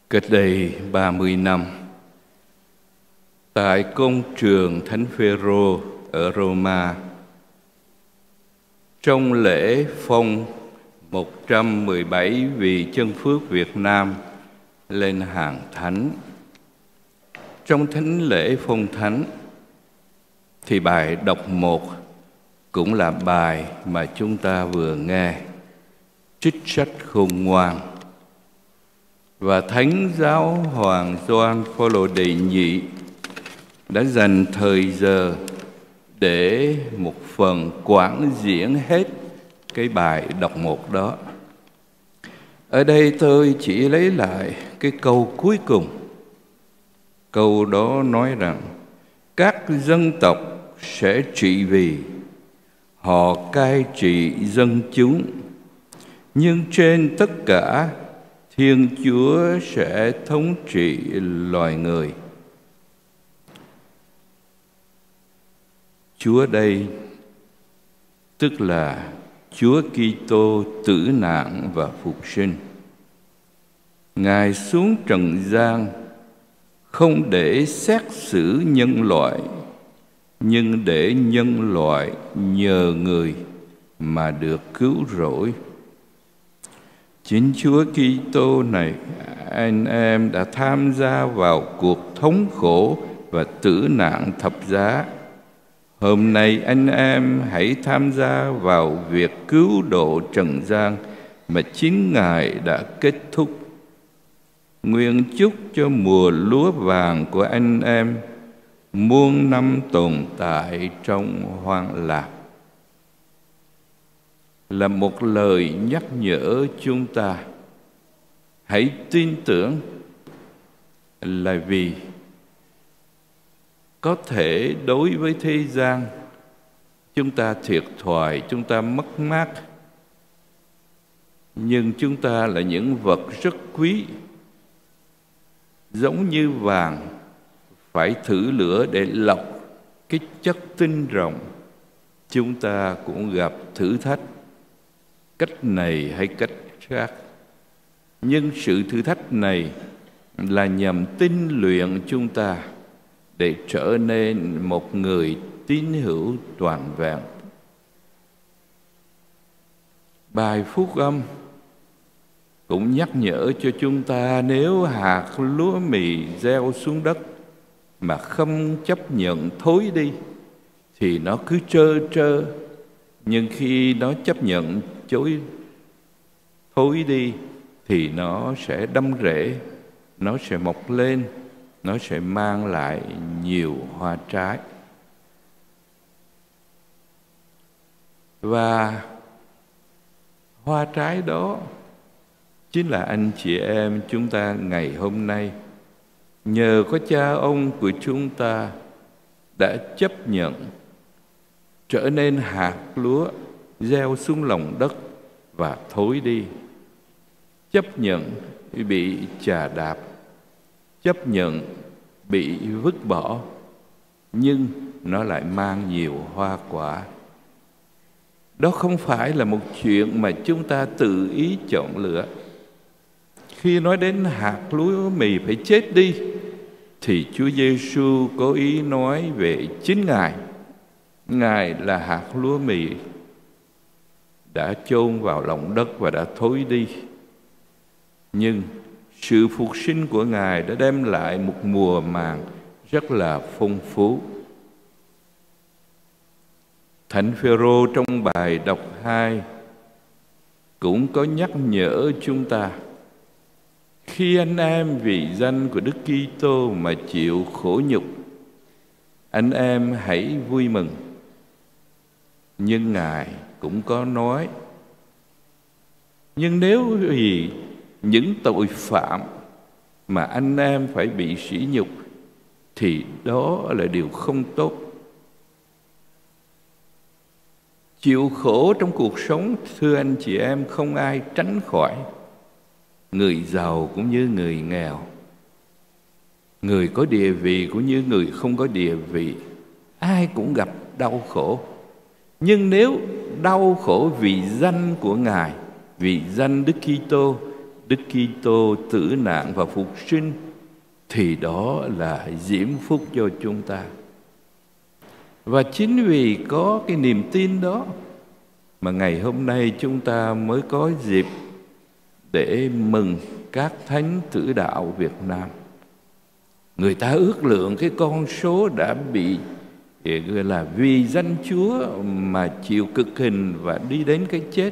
Cách đây 30 năm, tại công trường Thánh Phêrô ở Roma, trong lễ phong 117 vị chân phước Việt Nam lên hàng thánh, trong thánh lễ phong thánh thì bài đọc 1 cũng là bài mà chúng ta vừa nghe, trích sách khôn ngoan. Và Thánh Giáo Hoàng Gioan Phaolô đệ nhị đã dành thời giờ để một phần quảng diễn hết cái bài đọc 1 đó. Ở đây tôi chỉ lấy lại cái câu cuối cùng. Câu đó nói rằng các dân tộc sẽ trị vì, họ cai trị dân chúng, nhưng trên tất cả Thiên Chúa sẽ thống trị loài người. Chúa đây tức là Chúa Kitô tử nạn và phục sinh. Ngài xuống trần gian không để xét xử nhân loại, nhưng để nhân loại nhờ người mà được cứu rỗi. Chính Chúa Kitô này, anh em đã tham gia vào cuộc thống khổ và tử nạn thập giá. Hôm nay anh em hãy tham gia vào việc cứu độ trần gian mà chính Ngài đã kết thúc. Nguyện chúc cho mùa lúa vàng của anh em muôn năm tồn tại trong hoang lạc. Là một lời nhắc nhở chúng ta hãy tin tưởng, là vì có thể đối với thế gian chúng ta thiệt thòi, chúng ta mất mát, nhưng chúng ta là những vật rất quý, giống như vàng phải thử lửa để lọc cái chất tinh ròng. Chúng ta cũng gặp thử thách cách này hay cách khác, nhưng sự thử thách này là nhằm tinh luyện chúng ta để trở nên một người tín hữu toàn vẹn. Bài phúc âm cũng nhắc nhở cho chúng ta, nếu hạt lúa mì gieo xuống đất mà không chấp nhận thối đi thì nó cứ trơ trơ, nhưng khi nó chấp nhận thối đi thì nó sẽ đâm rễ, nó sẽ mọc lên, nó sẽ mang lại nhiều hoa trái. Và hoa trái đó chính là anh chị em chúng ta ngày hôm nay. Nhờ có cha ông của chúng ta đã chấp nhận trở nên hạt lúa gieo xuống lòng đất và thối đi, chấp nhận bị chà đạp, chấp nhận bị vứt bỏ, nhưng nó lại mang nhiều hoa quả. Đó không phải là một chuyện mà chúng ta tự ý chọn lựa. Khi nói đến hạt lúa mì phải chết đi thì Chúa Giêsu có ý nói về chính Ngài. Ngài là hạt lúa mì đã chôn vào lòng đất và đã thối đi, nhưng sự phục sinh của Ngài đã đem lại một mùa màng rất là phong phú. Thánh Phêrô trong bài đọc 2 cũng có nhắc nhở chúng ta, khi anh em vì danh của Đức Kitô mà chịu khổ nhục, anh em hãy vui mừng. Nhưng Ngài cũng có nói, nhưng nếu vì những tội phạm mà anh em phải bị sỉ nhục thì đó là điều không tốt. Chịu khổ trong cuộc sống, thưa anh chị em, không ai tránh khỏi. Người giàu cũng như người nghèo, người có địa vị cũng như người không có địa vị, ai cũng gặp đau khổ. Nhưng nếu đau khổ vì danh của Ngài, vì danh Đức Kitô, Đức Kitô tử nạn và phục sinh, thì đó là diễm phúc cho chúng ta. Và chính vì có cái niềm tin đó mà ngày hôm nay chúng ta mới có dịp để mừng các thánh tử đạo Việt Nam. Người ta ước lượng cái con số đã bị gọi là vì danh Chúa mà chịu cực hình và đi đến cái chết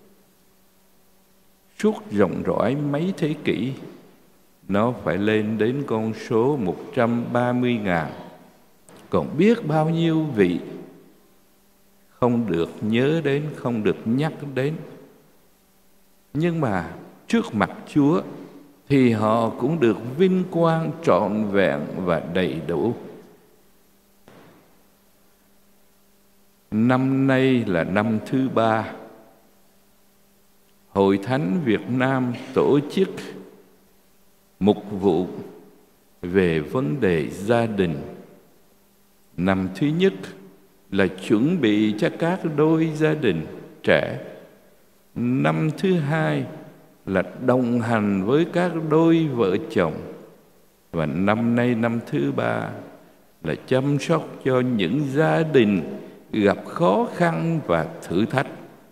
suốt rộng rãi mấy thế kỷ, nó phải lên đến con số 130.000. Còn biết bao nhiêu vị không được nhớ đến, không được nhắc đến. Nhưng mà trước mặt Chúa thì họ cũng được vinh quang trọn vẹn và đầy đủ. Năm nay là năm thứ 3 Hội Thánh Việt Nam tổ chức mục vụ về vấn đề gia đình. Năm thứ nhất là chuẩn bị cho các đôi gia đình trẻ. Năm thứ hai là đồng hành với các đôi vợ chồng. Và năm nay năm thứ 3 là chăm sóc cho những gia đình gặp khó khăn và thử thách.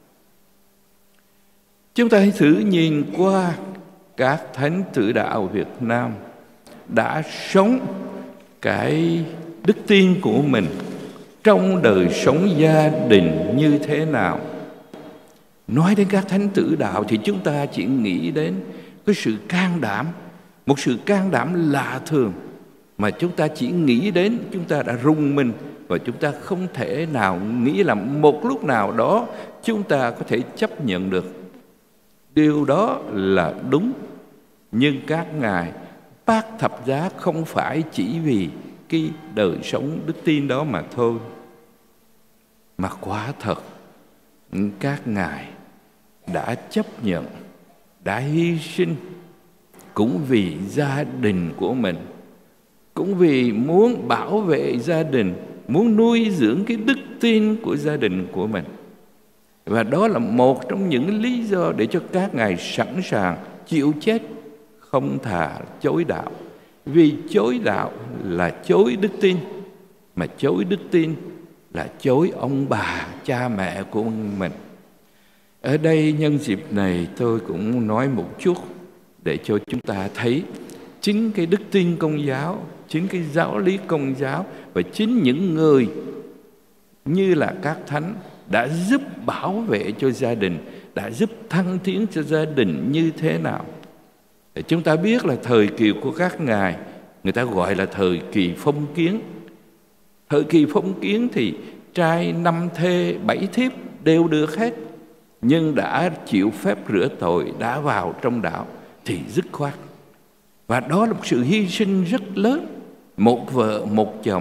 Chúng ta hãy thử nhìn qua các thánh tử đạo Việt Nam đã sống cái đức tin của mình trong đời sống gia đình như thế nào. Nói đến các thánh tử đạo thì chúng ta chỉ nghĩ đến cái sự can đảm, một sự can đảm lạ thường mà chúng ta chỉ nghĩ đến, chúng ta đã rùng mình, và chúng ta không thể nào nghĩ là một lúc nào đó chúng ta có thể chấp nhận được. Điều đó là đúng, nhưng các ngài bác thập giá không phải chỉ vì cái đời sống đức tin đó mà thôi, mà quả thật các ngài đã chấp nhận, đã hy sinh cũng vì gia đình của mình, cũng vì muốn bảo vệ gia đình, muốn nuôi dưỡng cái đức tin của gia đình của mình. Và đó là một trong những lý do để cho các ngài sẵn sàng chịu chết, không thà chối đạo. Vì chối đạo là chối đức tin, mà chối đức tin là chối ông bà, cha mẹ của mình. Ở đây nhân dịp này tôi cũng nói một chút để cho chúng ta thấy chính cái đức tin Công giáo, chính cái giáo lý Công giáo và chính những người như là các thánh đã giúp bảo vệ cho gia đình, đã giúp thăng tiến cho gia đình như thế nào. Chúng ta biết là thời kỳ của các ngài, người ta gọi là thời kỳ phong kiến. Thời kỳ phong kiến thì trai 5 thê 7 thiếp đều được hết, nhưng đã chịu phép rửa tội, đã vào trong đạo thì dứt khoát. Và đó là một sự hy sinh rất lớn, một vợ một chồng,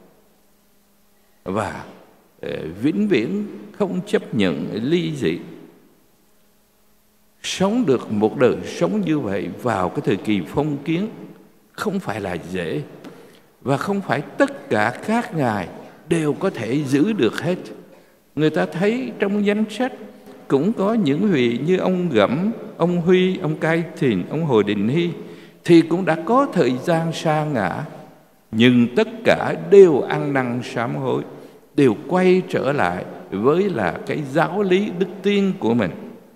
và vĩnh viễn không chấp nhận ly dị. Sống được một đời sống như vậy vào cái thời kỳ phong kiến không phải là dễ, và không phải tất cả các ngài đều có thể giữ được hết. Người ta thấy trong danh sách cũng có những vị như ông Gẫm, ông Huy, ông Cai Thìn, ông Hồ Đình Hy thì cũng đã có thời gian sa ngã, nhưng tất cả đều ăn năn sám hối, đều quay trở lại với là cái giáo lý đức tin của mình.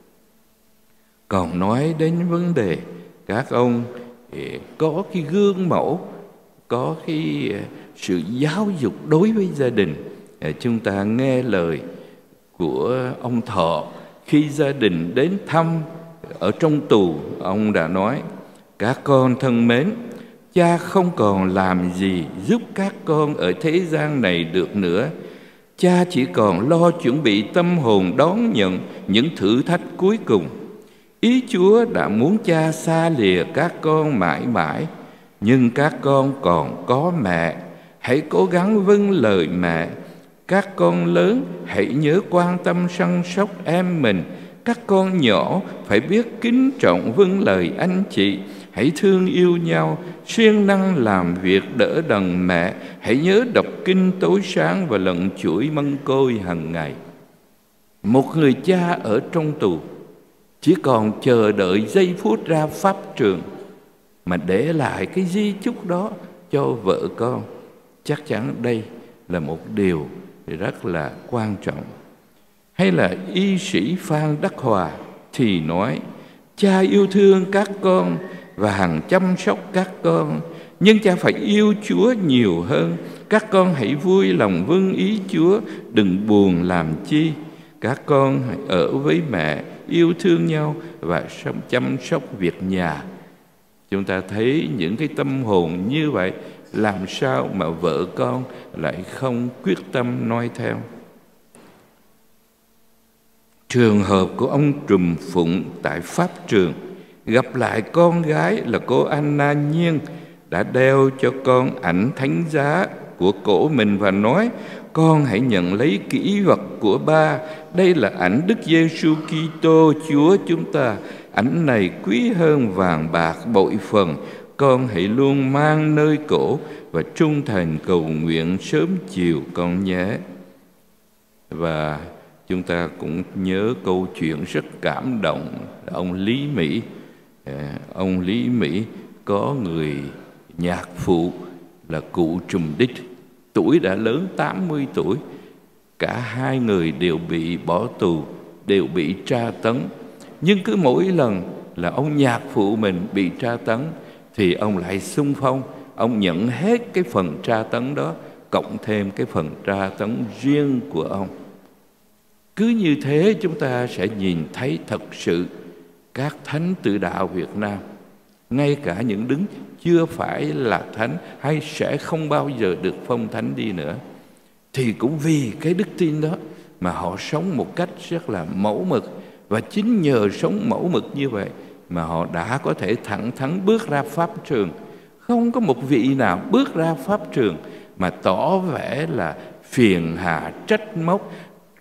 Còn nói đến vấn đề các ông có cái gương mẫu, có cái sự giáo dục đối với gia đình. Chúng ta nghe lời của ông Thọ khi gia đình đến thăm ở trong tù. Ông đã nói: các con thân mến, cha không còn làm gì giúp các con ở thế gian này được nữa. Cha chỉ còn lo chuẩn bị tâm hồn đón nhận những thử thách cuối cùng. Ý Chúa đã muốn cha xa lìa các con mãi mãi, nhưng các con còn có mẹ. Hãy cố gắng vâng lời mẹ. Các con lớn hãy nhớ quan tâm săn sóc em mình. Các con nhỏ phải biết kính trọng vâng lời anh chị. Hãy thương yêu nhau, siêng năng làm việc đỡ đần mẹ. Hãy nhớ đọc kinh tối sáng và lần chuỗi mân côi hàng ngày. Một người cha ở trong tù chỉ còn chờ đợi giây phút ra pháp trường mà để lại cái di chúc đó cho vợ con. Chắc chắn đây là một điều rất là quan trọng. Hay là y sĩ Phan Đắc Hòa thì nói: cha yêu thương các con và hằng chăm sóc các con, nhưng cha phải yêu Chúa nhiều hơn. Các con hãy vui lòng vâng ý Chúa, đừng buồn làm chi. Các con hãy ở với mẹ, yêu thương nhau và chăm sóc việc nhà. Chúng ta thấy những cái tâm hồn như vậy, làm sao mà vợ con lại không quyết tâm noi theo? Trường hợp của ông Trùm Phụng tại pháp trường gặp lại con gái là cô Anna Nhiên, đã đeo cho con ảnh thánh giá của cổ mình và nói: con hãy nhận lấy kỷ vật của ba. Đây là ảnh Đức Giêsu Kitô Chúa chúng ta. Ảnh này quý hơn vàng bạc bội phần. Con hãy luôn mang nơi cổ và trung thành cầu nguyện sớm chiều con nhé. Và chúng ta cũng nhớ câu chuyện rất cảm động là ông Lý Mỹ. Ông Lý Mỹ có người nhạc phụ là cụ Trùm Đích, tuổi đã lớn 80 tuổi. Cả hai người đều bị bỏ tù, đều bị tra tấn. Nhưng cứ mỗi lần là ông nhạc phụ mình bị tra tấn thì ông lại xung phong, ông nhận hết cái phần tra tấn đó, cộng thêm cái phần tra tấn riêng của ông. Cứ như thế chúng ta sẽ nhìn thấy thật sự các thánh tử đạo Việt Nam, ngay cả những đứng chưa phải là thánh hay sẽ không bao giờ được phong thánh đi nữa, thì cũng vì cái đức tin đó mà họ sống một cách rất là mẫu mực. Và chính nhờ sống mẫu mực như vậy mà họ đã có thể thẳng thắn bước ra pháp trường. Không có một vị nào bước ra pháp trường mà tỏ vẻ là phiền hà, trách móc,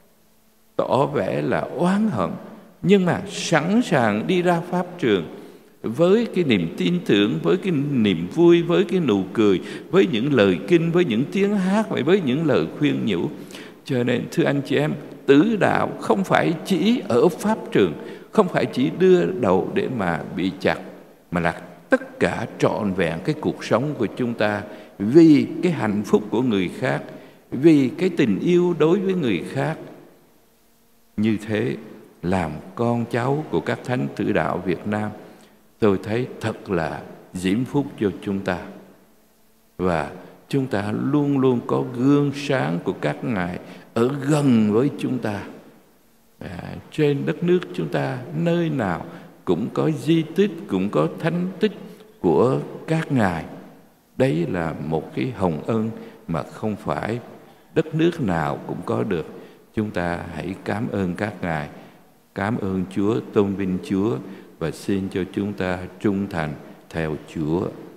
tỏ vẻ là oán hận, nhưng mà sẵn sàng đi ra pháp trường với cái niềm tin tưởng, với cái niềm vui, với cái nụ cười, với những lời kinh, với những tiếng hát, với những lời khuyên nhủ. Cho nên thưa anh chị em, tử đạo không phải chỉ ở pháp trường, không phải chỉ đưa đầu để mà bị chặt, mà là tất cả trọn vẹn cái cuộc sống của chúng ta vì cái hạnh phúc của người khác, vì cái tình yêu đối với người khác. Như thế làm con cháu của các thánh tử đạo Việt Nam, tôi thấy thật là diễm phúc cho chúng ta. Và chúng ta luôn luôn có gương sáng của các ngài ở gần với chúng ta. Trên đất nước chúng ta nơi nào cũng có di tích, cũng có thánh tích của các ngài. Đấy là một cái hồng ân mà không phải đất nước nào cũng có được. Chúng ta hãy cảm ơn các ngài, cảm ơn Chúa, tôn vinh Chúa và xin cho chúng ta trung thành theo Chúa.